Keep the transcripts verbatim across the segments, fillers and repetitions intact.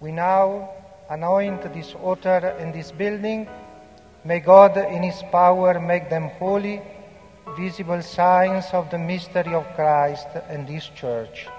We now anoint this altar and this building. May God in His power make them holy, visible signs of the mystery of Christ and His Church.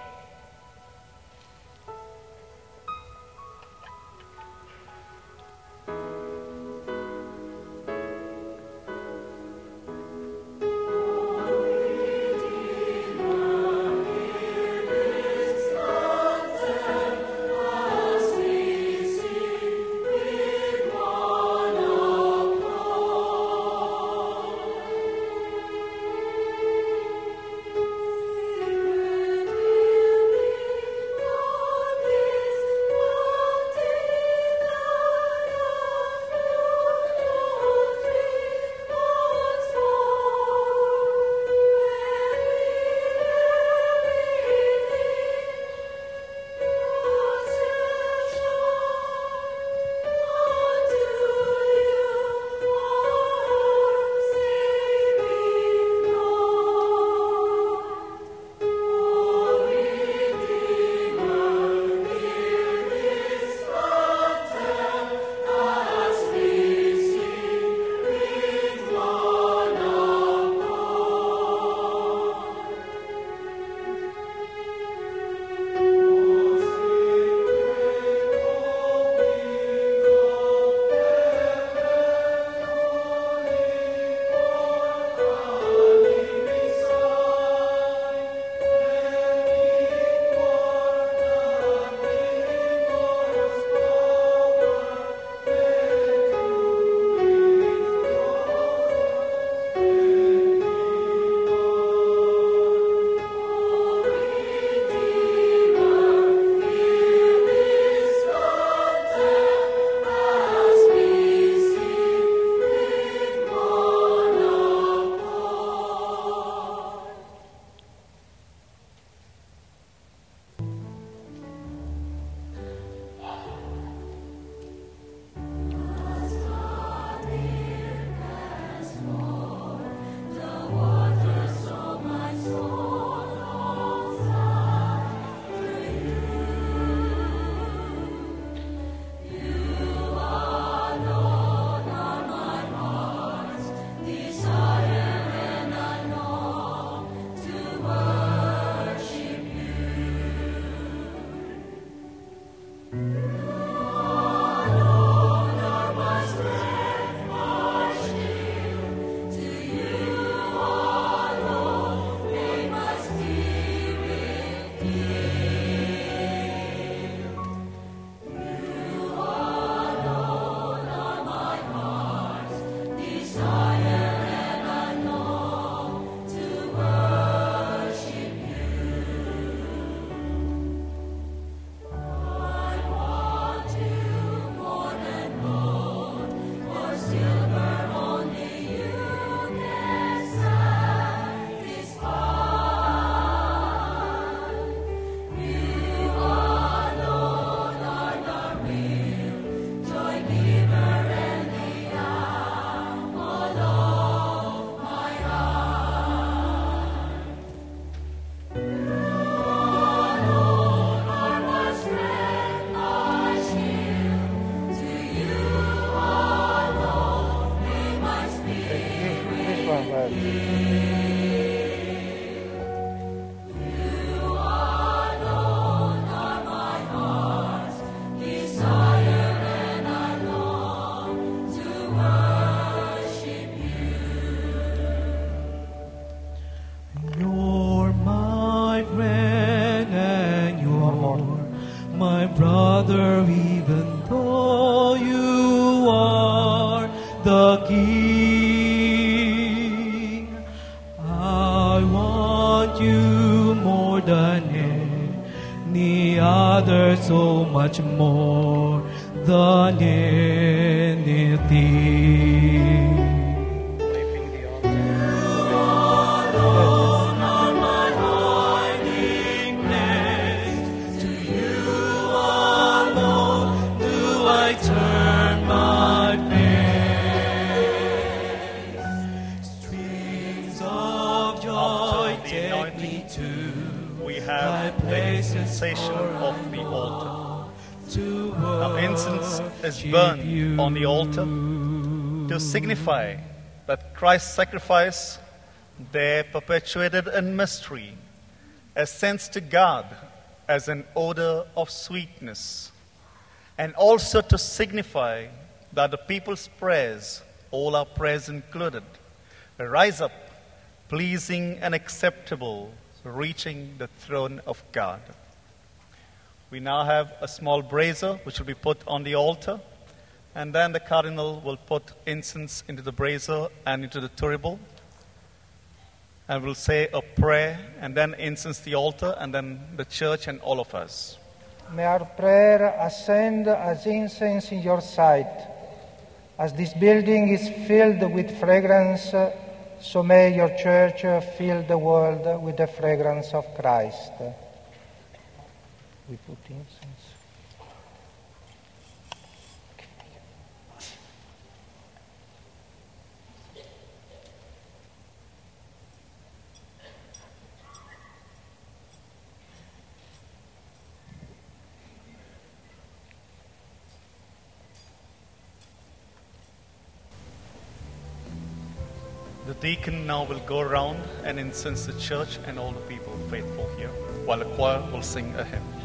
brother, even though you are the king. I want you more than any other, so much more than anything. Sensation of the altar. to Now incense is worship burned you. on the altar to signify that Christ's sacrifice, there perpetuated in mystery, ascends to God as an odor of sweetness, and also to signify that the people's prayers, all our prayers included, rise up pleasing and acceptable, reaching the throne of God. We now have a small brazier which will be put on the altar, and then the cardinal will put incense into the brazier and into the thurible, and we'll say a prayer, and then incense the altar, and then the church and all of us. May our prayer ascend as incense in your sight. As this building is filled with fragrance, so may your church fill the world with the fragrance of Christ. We put incense. The deacon now will go around and incense the church and all the people faithful here, while the choir will sing a hymn.